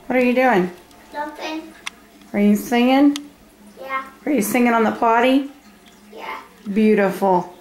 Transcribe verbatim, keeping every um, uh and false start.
What are you doing? Nothing. Are you singing? Yeah. Are you singing on the potty? Yeah. Beautiful.